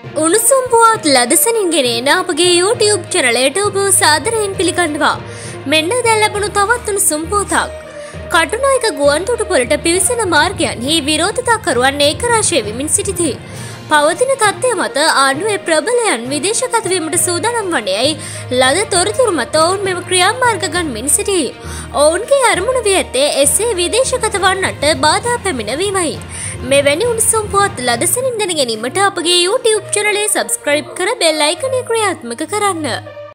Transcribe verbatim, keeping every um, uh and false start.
උණුසුම් පුවත් ලදසනින් ගෙනෙන අපගේ YouTube චැනලයට ඔබ සාදරයෙන් පිළිගන්නවා. මෙන්න දැන් ලැබුණු තවත් උණුසුම් පුවතක්. කටුනායක ගුවන්තොටුපළට පිවිසෙන මාර්ගයන්හි විරෝධතාකරුවන් ඒකරාශී වෙමින් සිටිති. පවතින තත්ත්වය මත ආණ්ඩුවේ ප්‍රබලයන් විදේශගත වීමට සූදානම් වන්නේයි ලද තොරතුරු මත ඔවුන් මෙම ක්‍රියාමාර්ග ගන්මින් සිටී. ඔවුන්ගේ අරමුණ වී ඇත්තේ එසේ විදේශගත වන්නට බාධා පැමිණවීමයි. මෙවැනි උණුසුම් පුවත් ලදසනින් දැන ගැනීමට අපගේ YouTube චැනලය සබ්ස්ක්‍රයිබ් කර බෙල් අයිකනය ක්‍රියාත්මක කරන්න.